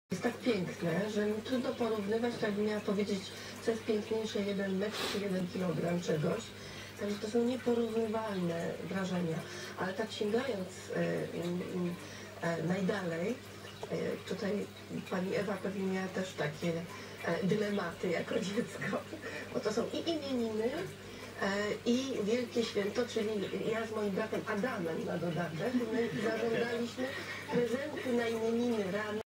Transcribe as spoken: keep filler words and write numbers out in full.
Jest tak piękne, że mi trudno porównywać, tak bym miała powiedzieć, co jest piękniejsze, jeden metr czy jeden kilogram czegoś. Także to są nieporównywalne wrażenia. Ale tak sięgając e, e, najdalej, e, tutaj pani Ewa pewnie miała też takie e, dylematy jako dziecko, bo to są i imieniny, e, i wielkie święto, czyli ja z moim bratem Adamem na dodatek, my zażądaliśmy prezenty na imieniny rano.